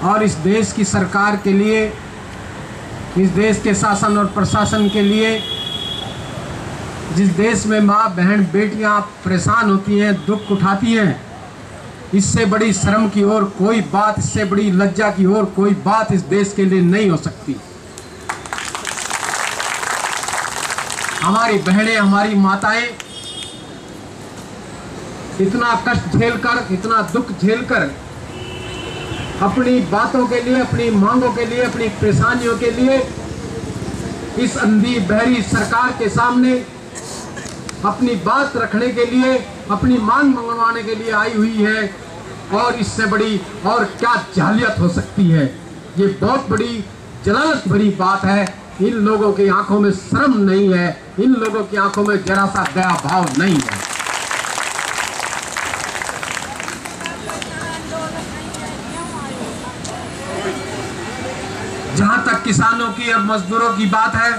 और इस देश की सरकार के लिए, इस देश के शासन और प्रशासन के लिए, जिस देश में माँ बहन बेटियां परेशान होती हैं, दुख उठाती हैं, इससे बड़ी शर्म की और कोई बात, इससे बड़ी लज्जा की और कोई बात इस देश के लिए नहीं हो सकती। हमारी बहनें, हमारी माताएं इतना कष्ट झेलकर, इतना दुख झेलकर अपनी बातों के लिए, अपनी मांगों के लिए, अपनी परेशानियों के लिए इस अंधी बहरी सरकार के सामने अपनी बात रखने के लिए, अपनी मांग मंगवाने के लिए आई हुई है। और इससे बड़ी और क्या जालियत हो सकती है? ये बहुत बड़ी जलालत भरी बात है। इन लोगों की आंखों में शर्म नहीं है, इन लोगों की आंखों में जरा सा दया भाव नहीं है। जहां तक किसानों की और मजदूरों की बात है,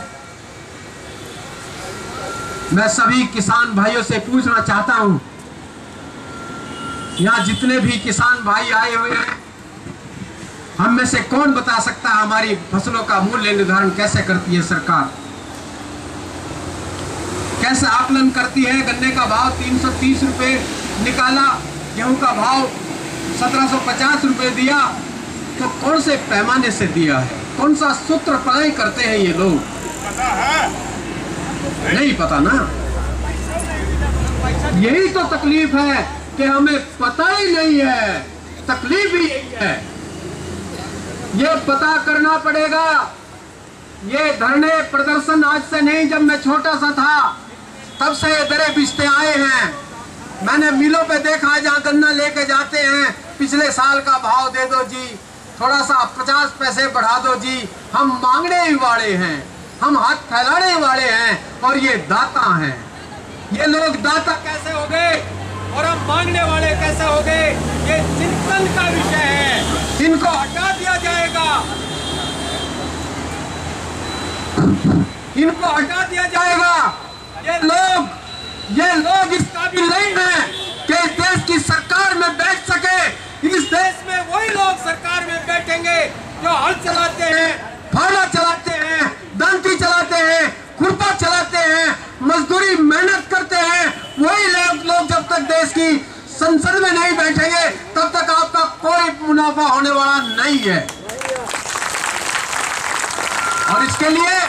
मैं सभी किसान भाइयों से पूछना चाहता हूं, यहां जितने भी किसान भाई आए हुए हैं, हम में से कौन बता सकता है हमारी फसलों का मूल्य निर्धारण कैसे करती है सरकार? कैसे आकलन करती है? गन्ने का भाव 330 रुपए निकाला, गेहूं का भाव 1750 रुपए दिया, तो कौन से पैमाने से दिया है? कौन सा सूत्र पढ़ाई करते हैं ये लोग? नहीं पता ना। यही तो तकलीफ है कि हमें पता ही नहीं है। तकलीफ ही यही है। ये पता करना पड़ेगा। ये धरने प्रदर्शन आज से नहीं, जब मैं छोटा सा था तब से ये दरे बिस्ते आए हैं। मैंने मिलों पे देखा जहाँ गन्ना लेके जाते हैं, पिछले साल का भाव दे दो जी, थोड़ा सा 50 पैसे बढ़ा दो जी। हम मांगने ही वाले हैं, हम हाथ फैलाने वाले हैं, और ये दाता हैं। ये लोग दाता कैसे हो गए और हम मांगने वाले कैसे हो गए, ये चिंतन का विषय है। इनको हटा दिया जाएगा, इनको हटा दिया जाएगा। ये लोग इस काबिल नहीं है कि इस देश की सरकार में बैठ सके। इस देश में वही लोग सरकार में बैठेंगे जो हल चलाते हैं, फावड़ा चलाते हैं, दांती चलाते हैं, खुरपा चलाते हैं, मजदूरी मेहनत करते हैं। वही लोग जब तक देश की संसद में नहीं बैठेंगे तब तक आपका कोई मुनाफा होने वाला नहीं है। और इसके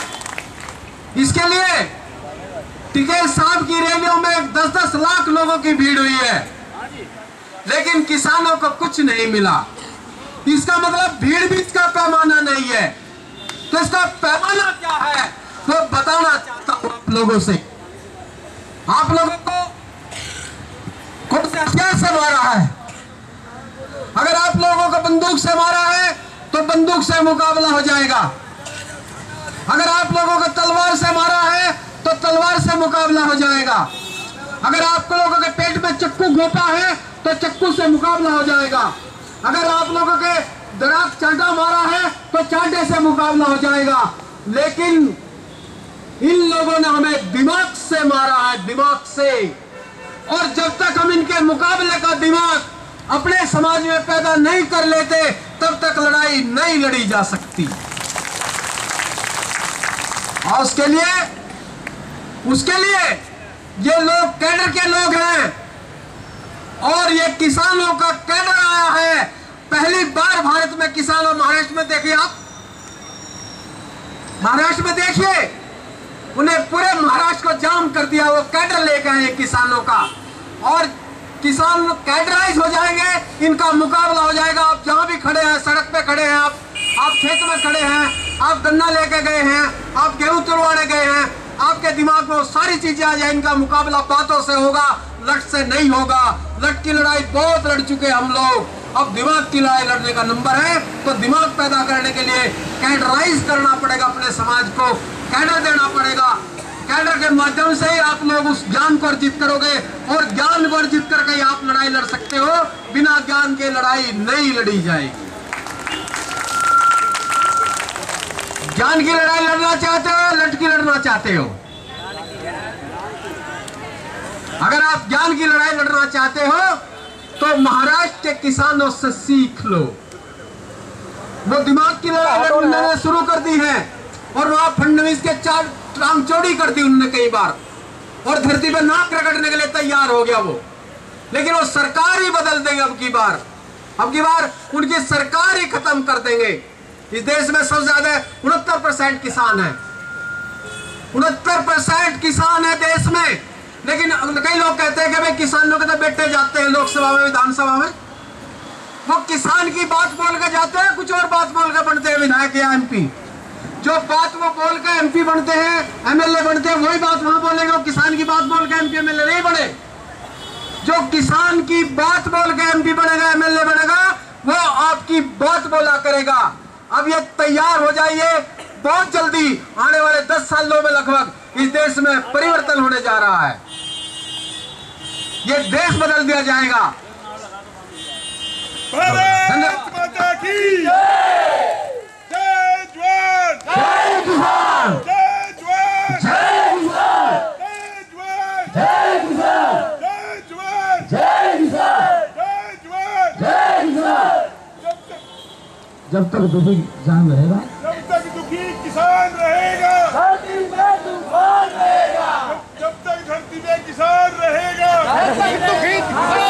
लिए टिकैत साहब की रैलियों में 10-10 लाख लोगों की भीड़ हुई है, लेकिन किसानों को कुछ नहीं मिला। इसका मतलब भीड़ भी इसका पैमाना नहीं है। तो इसका पैमाना क्या है वो बताना चाहता हूं आप लोगों से। आप लोगों को कौन से हथियार से मारा है? अगर आप लोगों को बंदूक से मारा है तो बंदूक से मुकाबला हो जाएगा। अगर आप लोगों को तलवार से मारा है तो तलवार से मुकाबला हो जाएगा। अगर आप लोगों के पेट में चक्कू घोंपा है तो चक्कू से मुकाबला हो जाएगा। अगर आप लोगों के दराज चांटा मारा है तो चांटे से मुकाबला हो जाएगा। लेकिन इन लोगों ने हमें दिमाग से मारा है, दिमाग से। और जब तक हम इनके मुकाबले का दिमाग अपने समाज में पैदा नहीं कर लेते तब तक लड़ाई नहीं लड़ी जा सकती। और उसके लिए ये लोग कैडर के लोग हैं, और ये किसानों का कैडर आया है। पहली बार भारत में किसानों, महाराष्ट्र में देखिए, आप महाराष्ट्र में देखिए, उन्हें पूरे महाराष्ट्र को जाम कर दिया। वो कैडर लेकर आए किसानों का, और किसान कैडराइज हो जाएंगे, इनका मुकाबला हो जाएगा। आप जहां भी खड़े हैं, सड़क पे खड़े हैं, आप खेत में खड़े हैं, आप गन्ना लेके गए हैं, आप गेहूं तुड़वाने गए हैं, आपके दिमाग में सारी चीजें आ जाए। इनका मुकाबला बातों से होगा, लट से नहीं होगा। लट की लड़ाई बहुत लड़ चुके हम लोग, अब दिमाग की लड़ाई लड़ने का नंबर है। तो दिमाग पैदा करने के लिए कैडराइज करना पड़ेगा, अपने समाज को कैडर देना पड़ेगा। कैडर के माध्यम से ही आप लोग उस ज्ञान को अर्जित करोगे, और ज्ञान को अर्जित करके आप लड़ाई लड़ सकते हो। बिना ज्ञान के लड़ाई नहीं लड़ी जाएगी। ज्ञान की लड़ाई लड़ना चाहते हो, लट की लड़ना चाहते हो? अगर आप ज्ञान की लड़ाई लड़ना चाहते हो तो महाराष्ट्र के किसानों से सीख लो। वो दिमाग की लड़ाई उन्होंने शुरू कर दी है और वहां फडणवीस के 4 टांग चौड़ी कर दी उन्होंने कई बार और धरती पे नाक रगड़ने के लिए तैयार हो गया वो। लेकिन वो सरकार ही बदल देंगे अब की बार उनकी सरकार ही खत्म कर देंगे। इस देश में सबसे ज्यादा 69% किसान है, 69% किसान है देश में। लेकिन कई लोग कहते हैं कि भाई किसानों के तो बेटे जाते हैं लोकसभा में विधानसभा में, वो किसान की बात बोल कर जाते हैं, कुछ और बात बोल कर बनते हैं विधायक या एमपी। जो बात वो बोल कर एमपी बनते हैं, एमएलए बनते हैं, वही बात वहां बोलेंगे। वो किसान की बात बोल कर एमपी एमएलए नहीं बने। जो किसान की बात बोल के एमपी बनेगा, एमएलए बनेगा, वो आपकी बात बोला करेगा। अब ये तैयार हो जाइए, बहुत जल्दी आने वाले 10 सालों में लगभग इस देश में परिवर्तन होने जा रहा है। ये देश बदल दिया जाएगा। भारत माता की जय, जय जवान, जय किसान, जय जवान, जय किसान, जय जवान, जय किसान, जय जवान, जय किसान, जय जवान, जय किसान। जब तक दुखी किसान रहेगा, जब तक दुखी किसान रहेगा, धरती में तूफान रहेगा। जब तक धरती में किसान रहेगा, दुखी